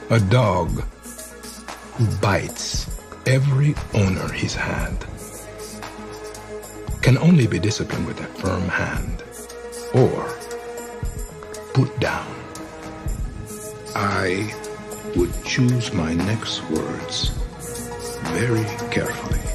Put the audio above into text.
A dog who bites every owner he's had can only be disciplined with a firm hand or put down. I would choose my next words very carefully.